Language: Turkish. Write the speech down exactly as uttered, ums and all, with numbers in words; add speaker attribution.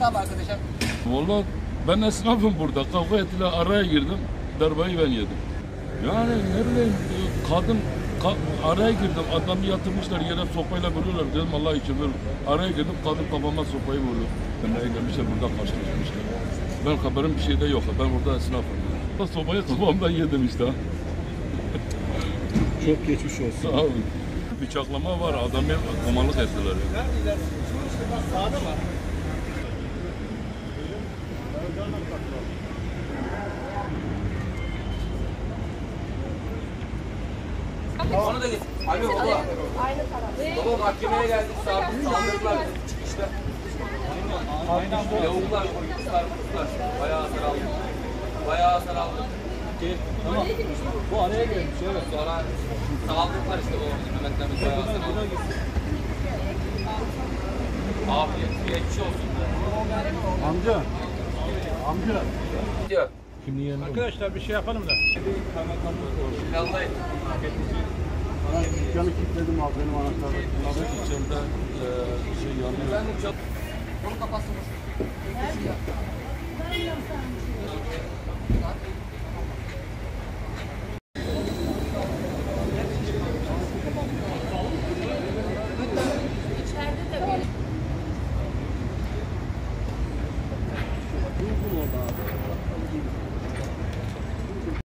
Speaker 1: esnaf arkadaşım.
Speaker 2: Vallahi ben esnafım burada. Kavga ettiler, araya girdim. Darbayı ben yedim. Yani ne bileyim kadın ka, araya girdim. Adamı yatırmışlar yere sopayla vuruyorlar. Dedim Allah için vur. Araya girdim kadın kafama sopayı vurdu. Ben eylemişler burada karşılaşmışlar. Ben haberim bir şeyde yok. Ben burada esnafım. Sopayı kafamdan yedim işte.
Speaker 3: Çok geçmiş olsun.
Speaker 2: Sağ olun. Bıçaklama var. Adamı komalık ettiler.
Speaker 1: Sağda mı? Onu da getir. Alo baba.
Speaker 4: Aynı taraf.
Speaker 1: Baba mahkemeye geldik. Saldırdılar. Çıkışta. Yavuklar, kızlar, kızlar. Bayağı hasar aldı. Bayağı hasar aldı.
Speaker 3: Tamam. Bu araya gelmiş evet.
Speaker 1: Sonra saldırdılar işte baba. Bizim Mehmetlerimiz bayağı hasar aldı. Abi geçmiş olsun.
Speaker 3: Amca. Amca.
Speaker 1: Gidiyor.
Speaker 3: Kimliği yanında.
Speaker 5: Arkadaşlar bir şey yapalım da.
Speaker 1: Vallahi.
Speaker 3: Ben dükkanı kilitledim abi benim anahtarım.
Speaker 2: İçeride e, şey yanıyor.
Speaker 1: Ben de çok... Yolu kapatsın.